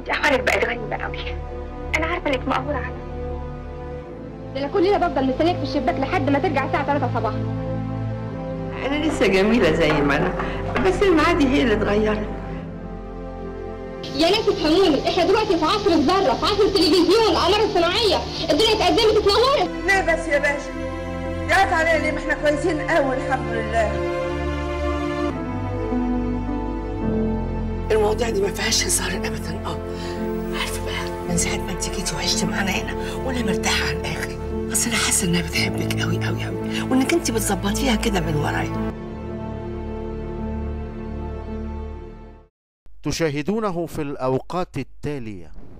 انت احوالك بقت غريبه قوي. انا عارفه انك مقهوره عنها. ده انا كل ليله بفضل مستنيك في الشباك لحد ما ترجع الساعه 3 صباحا. انا لسه جميله زي ما انا، بس المعادي هي اللي اتغيرت. يا ناس افهموني، احنا دلوقتي في عصر الذره، في عصر التلفزيون، الاقمار الصناعيه، الدنيا اتقدمت اتنورت. ليه بس يا باشا؟ جات علينا ليه؟ ما احنا كويسين قوي الحمد لله. المواضيع دي ما فيهاش هزار ابدا. عارفه بقى، من ساعه ما انت جيتي وعشتي معانا هنا وانا مرتاحه على الاخر، بس انا حاسه انها بتحبك قوي قوي قوي، وانك انت بتظبطيها كده من ورايا. تشاهدونه في الأوقات التالية.